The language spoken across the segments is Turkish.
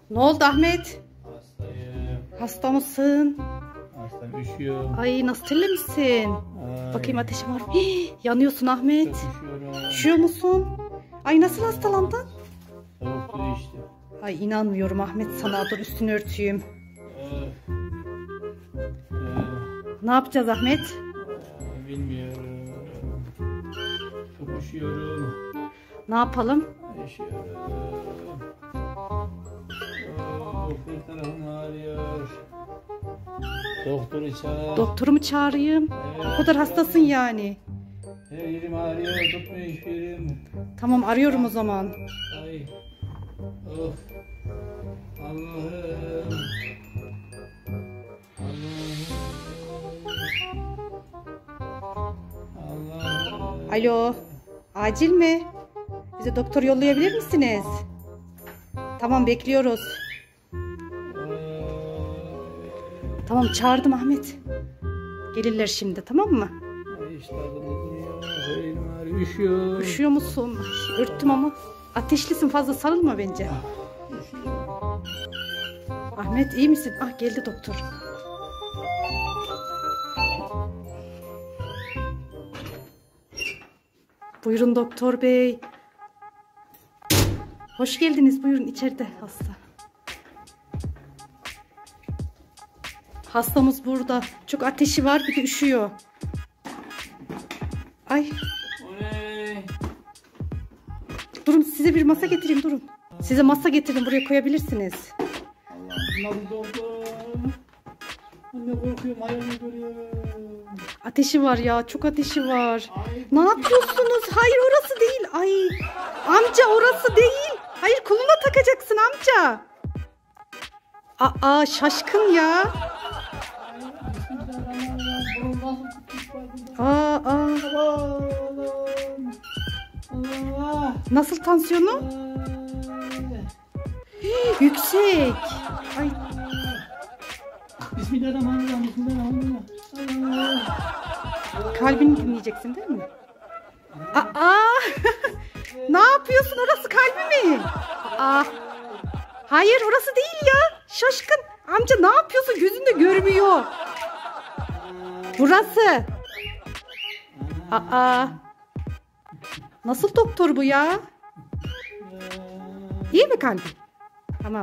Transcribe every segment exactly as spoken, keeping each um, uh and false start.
Ne oldu Ahmet? Hastayım. Hasta mısın? Hastayım, üşüyorum. Ay nasıl terlemişsin? Ay. Bakayım ateşim var mı? Hii, yanıyorsun Ahmet. Çok üşüyorum. Üşüyor musun? Ay nasıl hastalandın? Soğuk su içtim. Ay inanmıyorum Ahmet sana. Dur üstünü örteyim. Öf. Öf. Ne yapacağız Ahmet? Aa, Bilmiyorum. Çok üşüyorum. Ne yapalım? Üşüyorum. Oh, bir tarafım ağrıyor. Doktoru çağır. Doktoru mu çağırayım? Evet. O kadar hastasın yani. Her yerim ağrıyor. Tutmuyor hiçbir yerim. Tamam arıyorum o zaman. Ay. Of. Allah'ım. Allah'ım. Alo. Acil mi? Bize doktor yollayabilir misiniz? Tamam bekliyoruz. Tamam çağırdım Ahmet. Gelirler şimdi tamam mı? Ay işte adamı her yerim ağrıyor. Üşüyor. Üşüyor musun? Ay, örttüm ama. Ateşlisin fazla sarılma bence. Ahmet iyi misin? Ah geldi doktor. Buyurun doktor bey. Hoş geldiniz. Buyurun içeride hasta. Hastamız burada. Çok ateşi var bir de üşüyor. Ay. Oley. Durun size bir masa getireyim durun. Size masa getirdim buraya koyabilirsiniz. Allah'ım nasıl doktor? Anne korkuyorum ayağımı görüyorum. Ateşi var ya çok ateşi var. Ay. Ne yapıyorsunuz? Hayır orası değil. Ay amca orası değil. Hayır koluna takacaksın amca. Aa şaşkın ya. Aa, aa. Nasıl tansiyonu? Hii, yüksek. Ay. Bismillahirrahmanirrahim. Bismillahirrahmanirrahim. Kalbini dinleyeceksin değil mi? Aa. Ne yapıyorsun? Orası kalbi mi? Aa. Hayır orası değil ya. Şaşkın. Amca ne yapıyorsun? Gözünde görmüyor. Burası. Aa. Nasıl doktor bu ya? İyi mi kalbi? Tamam.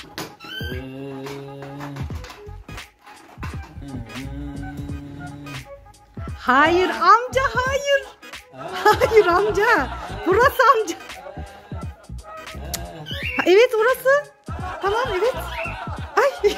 Hayır amca hayır. Hayır amca. Burası amca. Ha, evet orası. Tamam evet. Ay.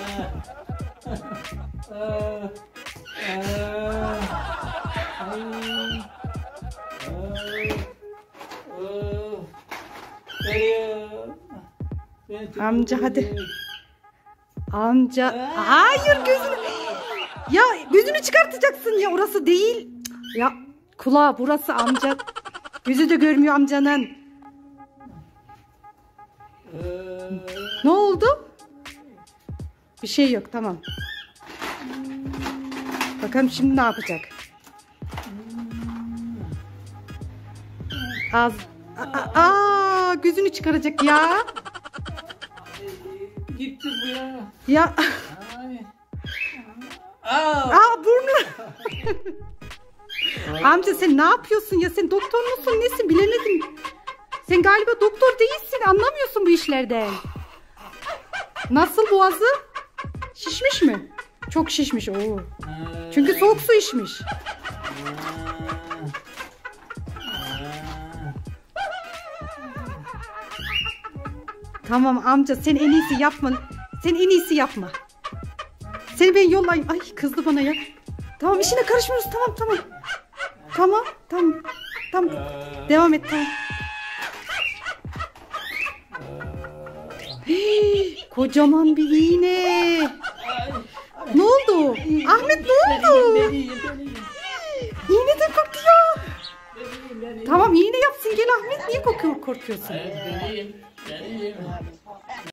Amca hadi. Amca. Hayır gözünü. Ya gözünü çıkartacaksın ya orası değil. Ya kulağı burası amca. Gözü de görmüyor amcanın. Ne oldu? Bir şey yok tamam. Bakalım şimdi ne yapacak? Az. Aa, aa gözünü çıkaracak ya. Gitti bu ya. Ya. Aa burnu. Amca sen ne yapıyorsun ya? Sen doktor musun nesin bilemedim. Sen galiba doktor değilsin. Anlamıyorsun bu işlerden. Nasıl boğazı? Şişmiş mi? Çok şişmiş. Oo. Çünkü soğuk su içmiş. Tamam amca sen en iyisi yapma. Sen en iyisi yapma. Seni ben yollayayım. Ay kızdı bana ya. Tamam işine karışmıyoruz. Tamam tamam. Tamam tamam. Tamam. Devam et tamam. Hii, kocaman bir iğne. Ne oldu? Ahmet ne oldu? İğne de kokuyor. Tamam iğne yapsın gel Ahmet. Niye kokuyor, korkuyorsun? Benim, benim.